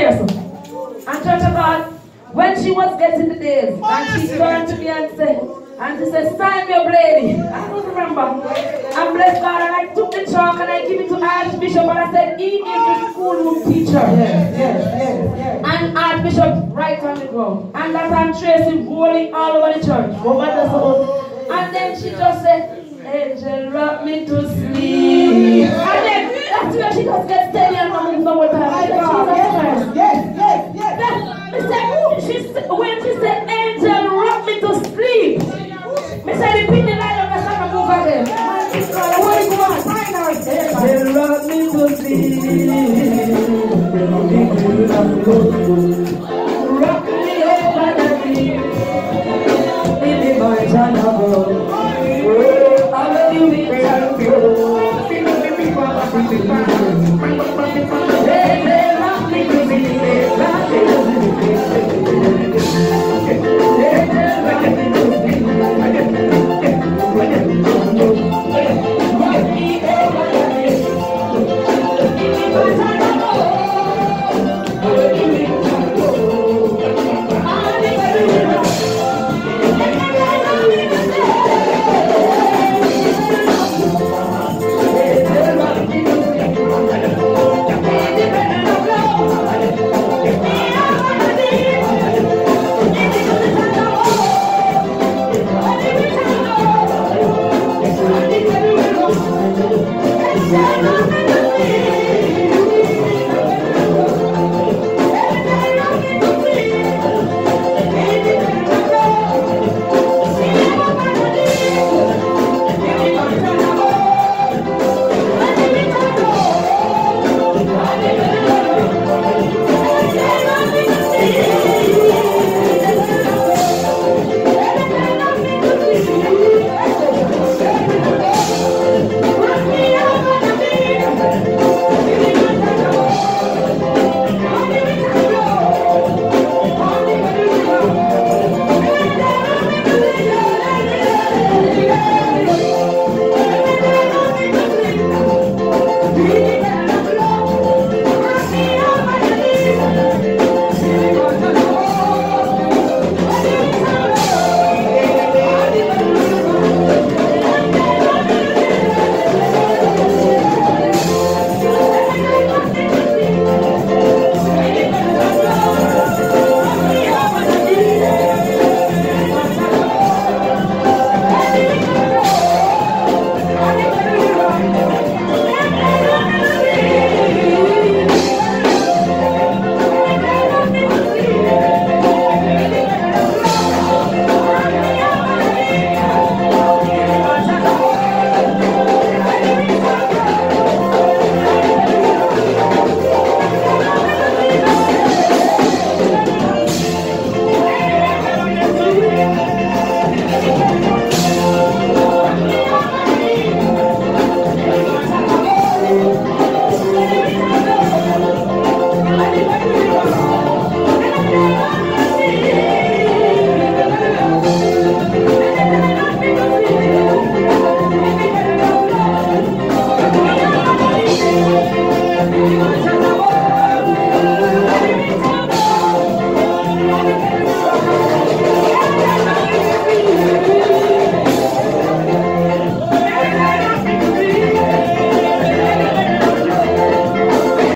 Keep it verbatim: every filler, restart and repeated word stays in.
serious. And Church of God, when she was getting the days, and she turned to me and said, and she said, sign your lady. I don't remember. And bless God, and I took the chalk and I gave it to Archbishop, and I said, he is the schoolroom teacher. Yes, yes, yes, yes. And Archbishop right on the ground. And that I'm tracing rolling all over the church. Over the soul. And then she just said, angel, rock me to sleep. And then that's where she just gets steady and moves over to her. Yes, yes, yes, yes. Then, she said, when she said, angel, rock me to sleep. Me say repeat the line of the song and move again. What is going on? Sign our day. They rock me to sleep. Rock me over the deep. In the margin of road. Oh, I love you with your flow. They rock me to sleep. Rock me to sleep. They rock me to sleep.